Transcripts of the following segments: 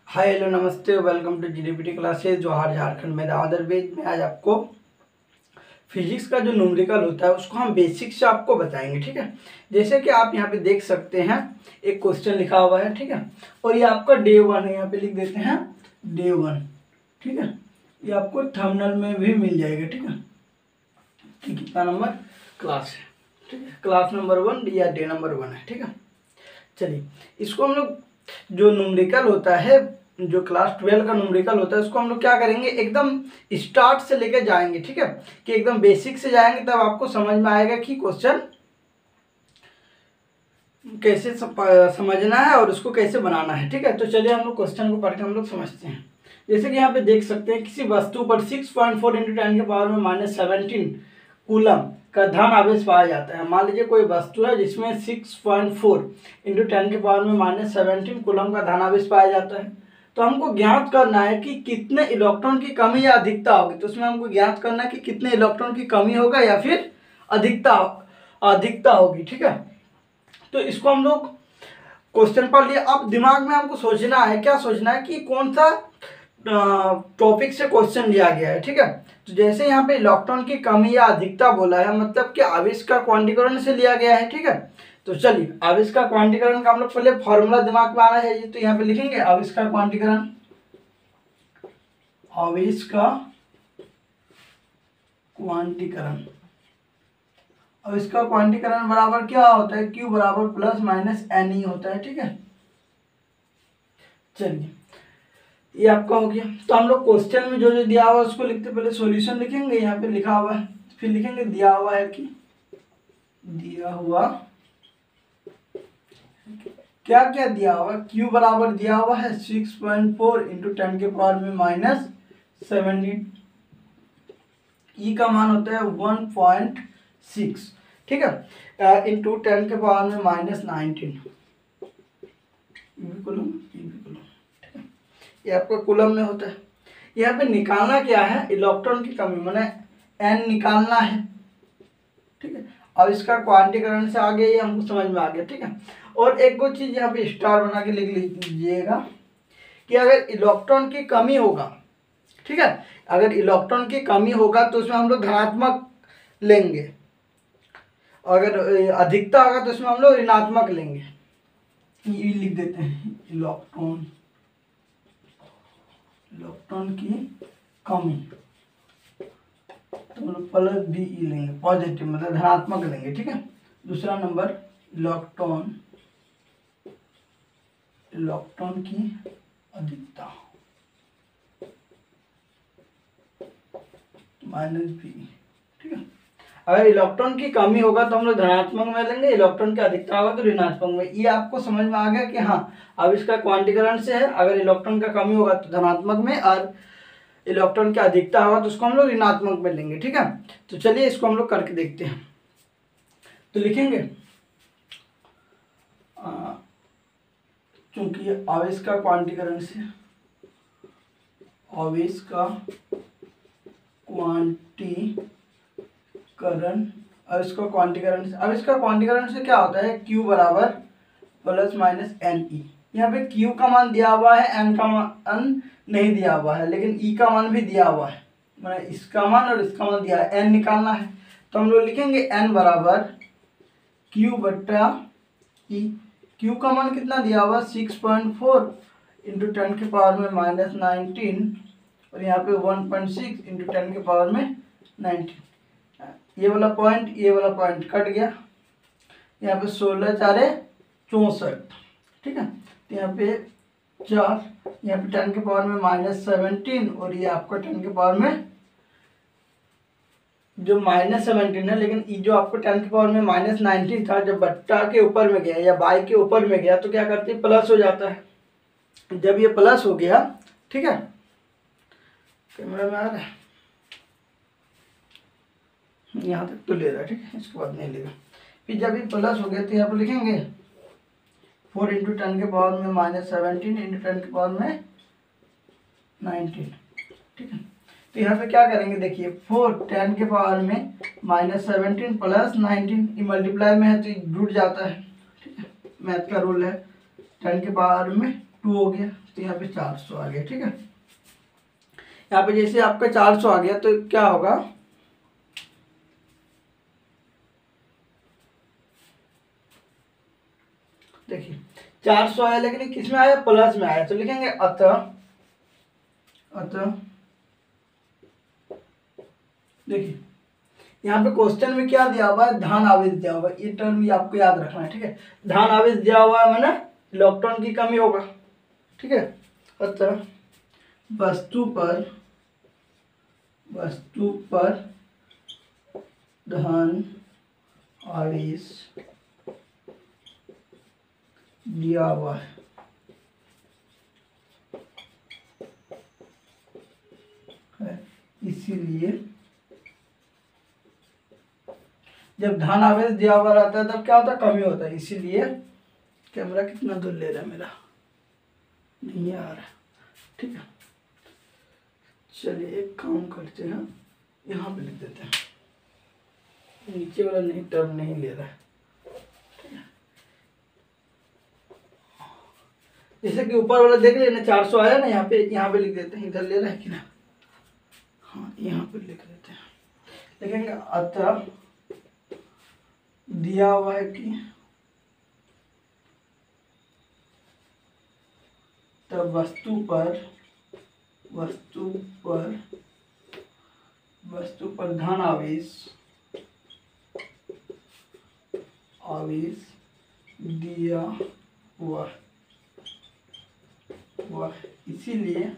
हाय hello नमस्ते welcome to GDPT classes जोहार झारखंड में अदर बेज में आज आपको फिजिक्स का जो न्यूमेरिकल होता है उसको हम बेसिक से आपको बताएंगे। ठीक है, जैसे कि आप यहाँ पे देख सकते हैं एक क्वेश्चन लिखा हुआ है। ठीक है, और ये आपका डे 1 है, यहाँ पे लिख देते हैं डे 1। ठीक है, ये आपको थंबनेल में भी मिल जाएगा। ठीक है, कि कितना नंबर क्लास है। ठीक है, क्लास नंबर 1 या डे नंबर 1 है। ठीक है, चलिए इसको हम लोग जो न्यूमेरिकल होता है, जो क्लास 12 का न्यूमेरिकल होता है, उसको हम लोग क्या करेंगे, एकदम स्टार्ट से लेके जाएंगे। ठीक है, कि एकदम बेसिक से जाएंगे, तब आपको समझ में आएगा कि क्वेश्चन कैसे समझना है और उसको कैसे बनाना है। ठीक है, तो चलिए हम लोग क्वेश्चन को पढ़ के हम लोग समझते हैं। जैसे कि यहाँ पे देख सकते हैं, किसी वस्तु पर 6.4 × 10⁻⁻17 कूलम का धन आवेश पाया जाता है। मान लीजिए कोई वस्तु है जिसमें 6.4 × 10⁻⁻17 कूलम का धन आवेश पाया जाता है। तो हमको ज्ञात करना है कि कितने इलेक्ट्रॉन की कमी या अधिकता होगी। तो उसमें हमको ज्ञात करना है कि कितने इलेक्ट्रॉन की कमी होगा या फिर अधिकता होगी। ठीक है, तो इसको हम लोग क्वेश्चन पढ़ लिया। अब दिमाग में हमको सोचना है, क्या सोचना है कि कौन सा टॉपिक से क्वेश्चन लिया गया है। ठीक है, तो जैसे यहाँ पे इलेक्ट्रॉन की कमी या अधिकता बोला है, मतलब कि आवेश का क्वांटीकरण से लिया गया है। ठीक है, तो चलिए आवेश का क्वांटीकरण का हम लोग पहले फॉर्मूला दिमाग में आना चाहिए। तो यहाँ पे लिखेंगे आवेश का क्वांटीकरण। आवेश का क्वांटीकरण, अब इसका क्वांटीकरण बराबर क्या होता है, Q बराबर प्लस माइनस NE होता है। ठीक है, चलिए ये आपका हो गया। तो हम लोग क्वेश्चन में जो जो दिया हुआ है उसको लिखते, पहले सॉल्यूशन लिखेंगे। यहाँ पे लिखा हुआ है, फिर लिखेंगे दिया हुआ है कि दिया हुआ क्या क्या दिया हुआ। Q बराबर दिया हुआ है 6.4 × 10⁻⁻17। E का मान होता है 1.6। ठीक है, इंटू 10⁻⁻19 कुलम। ये आपका कुलम में होता है। यहाँ पे निकालना क्या है, इलेक्ट्रॉन की कमी, माने N निकालना है। ठीक है, अब इसका क्वांटीकरण से आगे ये हमको समझ में आ गया। ठीक है, और एक और चीज यहाँ पे स्टार बना के लिख लीजिएगा कि अगर इलेक्ट्रॉन की कमी होगा, ठीक है, अगर इलेक्ट्रॉन की कमी होगा तो उसमें हम लोग धनात्मक लेंगे, अगर अधिकता होगा तो उसमें हम लोग ऋणात्मक लेंगे। ये लिख देते हैं इलेक्ट्रॉन की कमी, तो हम लोग प्लस भी लेंगे, पॉजिटिव मतलब धनात्मक लेंगे। ठीक है, दूसरा नंबर इलेक्ट्रॉन की अधिकता माइनस भी। ठीक है, अगर इलेक्ट्रॉन की कमी होगा तो हम लोग धनात्मक में लेंगे, इलेक्ट्रॉन की अधिकता होगा तो ऋणात्मक में। ये आपको समझ में आ गया कि हाँ अब इसका क्वांटीकरण से है, अगर इलेक्ट्रॉन का कमी होगा तो धनात्मक में और इलेक्ट्रॉन की अधिकता होगा तो उसको हम लोग ऋणात्मक में लेंगे। ठीक है, तो चलिए इसको हम लोग करके देखते हैं। तो लिखेंगे क्योंकि आवेश का क्वांटीकरण से, आवेश का क्वांटीकरण, अब इसका क्वांटीकरण से क्या होता है, Q बराबर प्लस माइनस NE। यहाँ पे Q का मान दिया हुआ है, N का मान नहीं दिया हुआ है, लेकिन E का मान भी दिया हुआ है, मतलब इसका मान और इसका मान दिया है। N निकालना है तो हम लोग लिखेंगे N बराबर Q बट्टा E। Q का मान कितना दिया हुआ, 6.4 × 10⁻⁻19 और यहाँ पे 1.6 × 10⁻⁻19। ये वाला पॉइंट कट गया। यहाँ पे 16 × 4 = 64। ठीक है, तो यहाँ पे 4, यहाँ पे 10⁻⁻17 और ये आपका 10⁻⁻, जो -17 है, लेकिन ये जो आपको 10⁻⁻19 था, जब बट्टा के ऊपर में गया या बाई के ऊपर में गया तो क्या करते हैं, प्लस हो जाता है। जब ये प्लस हो गया, ठीक है, कैमरा में आ रहा है, यहाँ तक तो ले रहा है। ठीक है, इसके बाद नहीं लेगा। फिर जब ये प्लस हो गया तो यहाँ पर लिखेंगे 4 × 10⁻⁻17 × 10⁻⁻19। ठीक है, तो यहाँ पे क्या करेंगे, देखिए 4 10⁻⁻17 प्लस 19, ये मल्टीप्लाई में है तो जुड़ जाता है। ठीक है, मैथ का रूल है, 10⁻2 2 हो गया, तो यहाँ पे 400 आ गया। ठीक है, यहाँ पे जैसे आपका 400 आ गया तो क्या होगा, देखिए 400 आया लेकिन किस में आया, प्लस में आया, तो लिखेंगे अतः देखिए यहाँ पे क्वेश्चन में क्या दिया हुआ है, धन आवेश दिया हुआ है, ये टर्म भी आपको याद रखना है। ठीक है, धन आवेश दिया हुआ है मैंने इलेक्ट्रॉन की कमी होगा। ठीक है, अतः वस्तु पर धन आवेश दिया हुआ है, इसीलिए जब धन आवेश दिया हुआ रहता है तब क्या होता है, कमी होता है। इसीलिए कैमरा कितना दूर ले रहा है मेरा, नहीं आ रहा। ठीक है, चलिए एक काम करते हैं, यहाँ पे लिख देते हैं, नीचे वाला नहीं टर्म नहीं ले रहा है। जैसे कि ऊपर वाला देख लेना 400 आया ना, यहाँ पे लिख देते हैं, इधर ले रहा है कि ना, हाँ यहाँ पे लिख देते हैं, लिखेंगे अतः दिया हुआ है कि तब वस्तु पर धन आवेश दिया हुआ, इसीलिए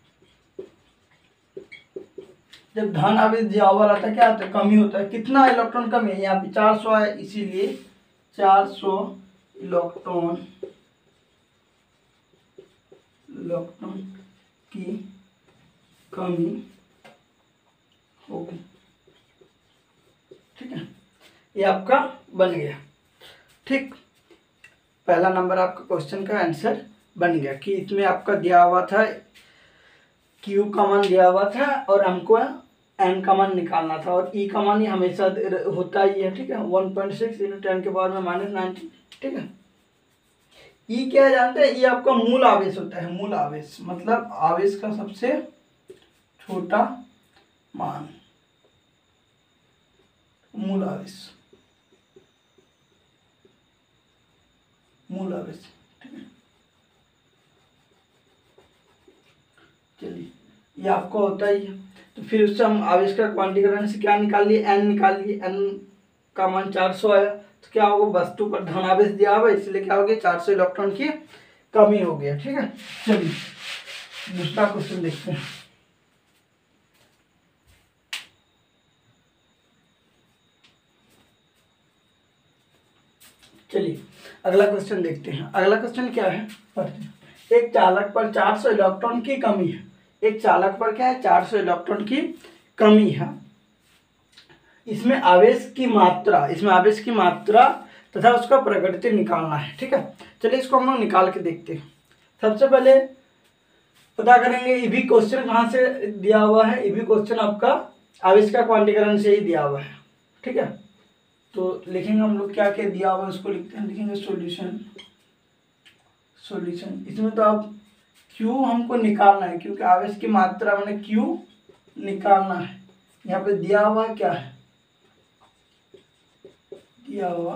जब धन आवेश दिया हुआ रहता है क्या होता है, कमी होता है। कितना इलेक्ट्रॉन कमी है, यहाँ पे 400 है, इसीलिए 400 इलेक्ट्रॉन की कमी होगी। ठीक है, ये आपका बन गया। ठीक, पहला नंबर आपका क्वेश्चन का आंसर बन गया कि इसमें आपका दिया हुआ था Q का मान दिया हुआ था और हमको N का मान निकालना था, और E का मान ही हमेशा होता ही है। ठीक है, 1.6 × 10 के पावर में -19। ठीक है, E क्या जानते हैं, E आपका मूल आवेश होता है। मूल आवेश मतलब आवेश का सबसे छोटा मान, मूल आवेश। ठीक है, चलिए ये आपको होता ही है। तो फिर उससे हम आवेश का क्वांटीकरण से क्या निकाल लिए, N निकाल लिए। N का मान 400 आया, तो क्या होगा, वस्तु पर धन आवेश दिया हुआ, इसलिए क्या हो गया, 400 इलेक्ट्रॉन की कमी हो गया। ठीक है, चलिए दूसरा क्वेश्चन देखते हैं। चलिए अगला क्वेश्चन देखते हैं। अगला क्वेश्चन क्या है, पढ़ते हैं। एक चालक पर 400 इलेक्ट्रॉन की कमी है। एक चालक पर क्या है, 400 इलेक्ट्रॉन की कमी है। इसमें आवेश की मात्रा तथा उसका प्रकृति निकालना है। ठीक है, चलिए इसको हम लोग निकाल के देखते हैं। सबसे पहले पता करेंगे ईबी क्वेश्चन कहाँ से दिया हुआ है। ईबी क्वेश्चन आपका आवेश का क्वांटीकरण से ही दिया हुआ है। ठीक है, तो लिखेंगे हम लोग क्या क्या दिया हुआ है उसको लिखते हैं, लिखेंगे सॉल्यूशन। इसमें तो आप Q हमको निकालना है, क्योंकि आवेश की मात्रा मैंने Q निकालना है। यहाँ पे दिया हुआ क्या है, दिया हुआ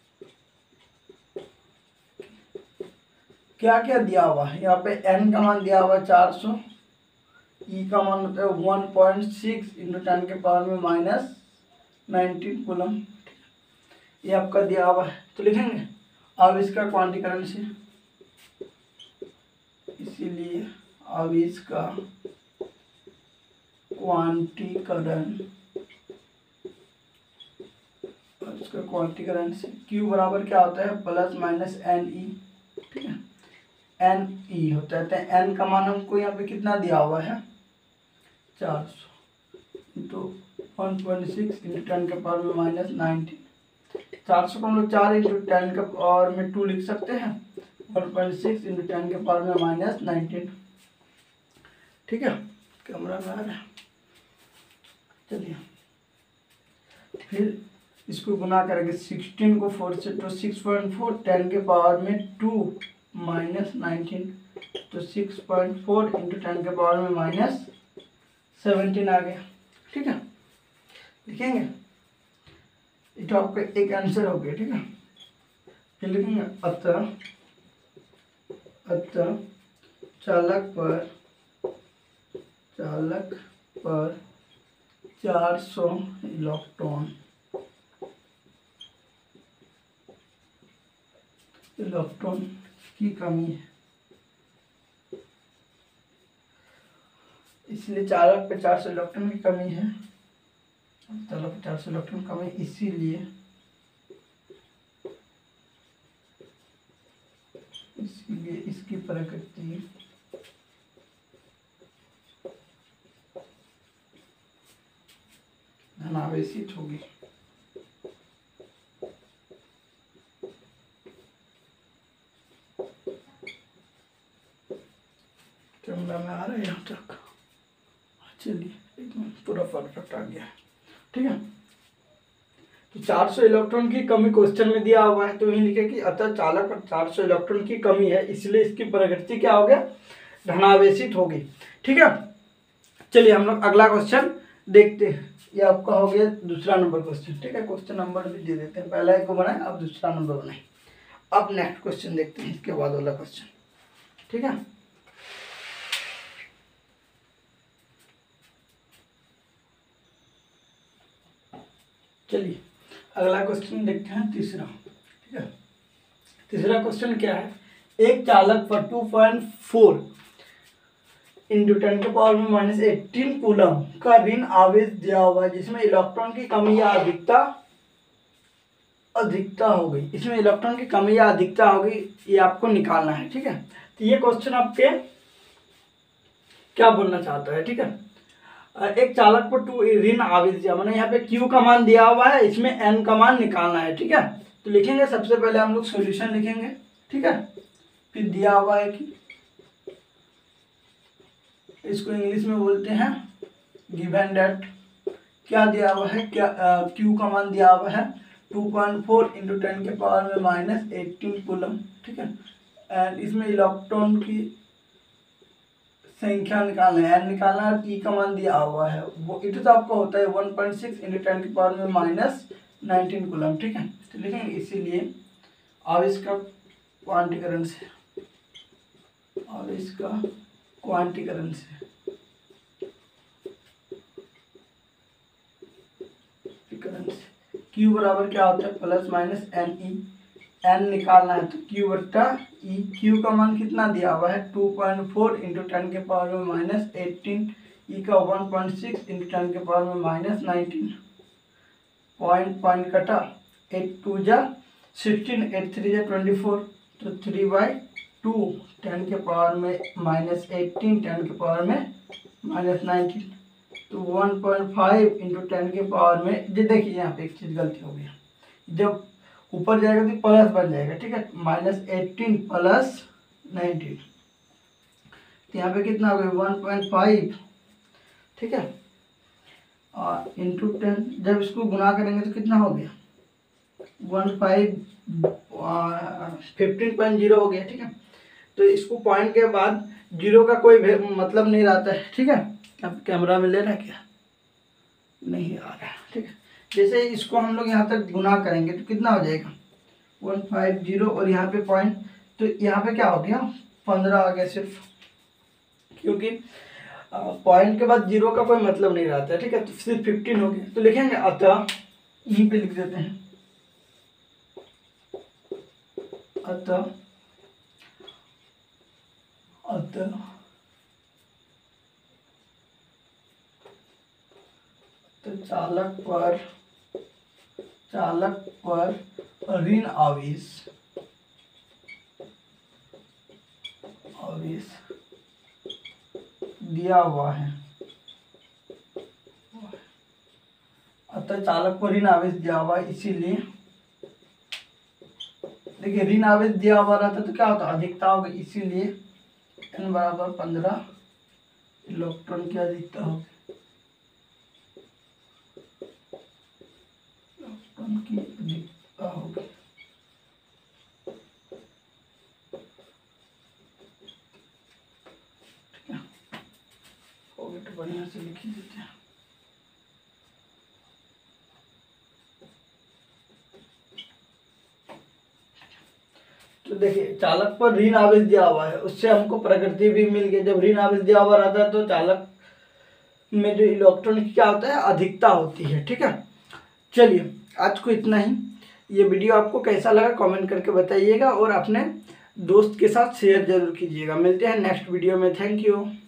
क्या क्या दिया हुआ है। यहाँ पे N का मान दिया हुआ 400, E का मान होता है 1.6 × 10 के पावर में -19 कूलम। ये आपका दिया हुआ है, तो लिखेंगे आवेश का क्वांटीकरण से, इसीलिए आवेश का क्वांटीकरण से Q बराबर क्या होता है, ±NE। ठीक है, NE होता है। तो N का मान हमको यहाँ पे कितना दिया हुआ है, 400 तो 1.6 × 10 के पावर में -19। 400 को हम लोग 4 × 10 के पावर में 2 लिख सकते हैं, 1.6 × 10 के पावर में -19। ठीक है, कैमरा में आ रहा है। चलिए फिर इसको गुना करेंगे, 16 को 4 से, तो 6.4, 10 के पावर में 2 -19 तो 6.4 इंटू 10 के पावर में माइनस 17 आ गया। ठीक है, लिखेंगे ये तो आपका एक आंसर हो गया। ठीक है, फिर लिखेंगे अतः चालक पर 400 इलेक्ट्रॉन की कमी है, इसलिए चालक पे 400 इलेक्ट्रॉन की कमी है। चालक पे 400 इलेक्ट्रॉन कमी, इसीलिए इसकी प्रकृति धनावेशित होगी। कैमरा में आ रहा है यहाँ तक, चलिए एकदम पूरा परफेक्ट आ गया है। ठीक है, तो 400 इलेक्ट्रॉन की कमी क्वेश्चन में दिया हुआ है, तो ये लिखे कि अतः चालक पर 400 इलेक्ट्रॉन की कमी है, इसलिए इसकी प्रकृति क्या हो गया, धनावेशित होगी। ठीक है, चलिए हम लोग अगला क्वेश्चन देखते हैं। ये आपका हो गया दूसरा नंबर क्वेश्चन। ठीक है, क्वेश्चन नंबर भी दे देते हैं, पहला एक को बनाए, अब दूसरा नंबर बनाए। अब नेक्स्ट क्वेश्चन देखते हैं, इसके बाद वाला क्वेश्चन। ठीक है, चलिए अगला क्वेश्चन देखते हैं, तीसरा। ठीक है, तीसरा क्वेश्चन क्या है, एक चालक पर 2.4 इंटू 10 के पावर में माइनस 18 कूलम का ऋण आवेश दिया हुआ है, जिसमें इलेक्ट्रॉन की कमी या अधिकता हो गई। इसमें इलेक्ट्रॉन की कमी या अधिकता होगी, ये आपको निकालना है। ठीक है, तो ये क्वेश्चन आपके क्या बोलना चाहता है। ठीक है, एक चालक पर 2 ऋण आवेश दिया, मैंने यहाँ पे Q का मान दिया हुआ है, इसमें N का मान निकालना है। ठीक है, तो लिखेंगे सबसे पहले हम लोग सॉल्यूशन लिखेंगे। ठीक है, फिर दिया हुआ है कि इसको इंग्लिश में बोलते हैं गिवन दैट, क्या दिया हुआ है, क्या Q का मान दिया हुआ है 2.4 इंटू 10 के पावर में माइनस 18 कूलम। ठीक है, एंड इसमें इलेक्ट्रॉन की संख्या निकालना है, N निकालना है, और E का मान दिया हुआ है, वो इट तो आपका होता है 1.6 इंटू 10 के पावर में माइनस 19 कूलम। ठीक है, तो लिखेंगे इसीलिए आवेश का क्वांटीकरण से, आवेश का क्वांटीकरण से Q बराबर क्या होता है, प्लस माइनस NE, N निकालना है तो Q बटा E। Q का मान कितना दिया हुआ है 2.4 इंटू 10 के पावर में माइनस 18, E का 1.6 इंटू 10 के पावर में माइनस 19, पॉइंट कटा, 8 2 जा 16, 8 3 जा 24, तो 3/2 10 के पावर में माइनस 18, 10 के पावर में माइनस 19, तो 1.5 इंटू 10 के पावर में, ये देखिए यहाँ पे एक चीज़ गलती हो गई, जब ऊपर जाएगा तो प्लस बन जाएगा। ठीक है, माइनस 18 प्लस 19, तो यहाँ पे कितना हो गया 1.5। ठीक है, और इंटू 10, जब इसको गुना करेंगे तो कितना हो गया 15.0 हो गया। ठीक है, तो इसको पॉइंट के बाद जीरो का कोई मतलब नहीं रहता है। ठीक है, अब कैमरा में ले रहा है क्या, नहीं आ रहा है। ठीक है, जैसे इसको हम लोग यहाँ तक गुना करेंगे तो कितना हो जाएगा 150, और यहाँ पे पॉइंट, तो यहाँ पे क्या हो गया 15 आ गया सिर्फ, क्योंकि पॉइंट के बाद जीरो का कोई मतलब नहीं रहता है। ठीक है, तो सिर्फ 15 हो गया, तो लिखेंगे अतः, यहीं पे लिख देते हैं अतः तो चालक पर ऋण आवेश दिया हुआ है, अतः चालक पर ऋण आवेश दिया हुआ है, इसीलिए देखिए ऋण आवेश दिया हुआ रहता तो क्या होता, अधिकता होगी, इसीलिए N बराबर 15 इलेक्ट्रॉन की अधिकता होगी, इलेक्ट्रॉन की अधिकता होगी। बढ़िया से लिख ही देते हैं। तो देखिए चालक पर ऋण आवेश दिया हुआ है, उससे हमको प्रकृति भी मिल गई। जब ऋण आवेश दिया हुआ रहता है तो चालक में जो इलेक्ट्रॉन की क्या होता है, अधिकता होती है। ठीक है, चलिए आज को इतना ही। ये वीडियो आपको कैसा लगा कमेंट करके बताइएगा और अपने दोस्त के साथ शेयर जरूर कीजिएगा। मिलते हैं नेक्स्ट वीडियो में। Thank you.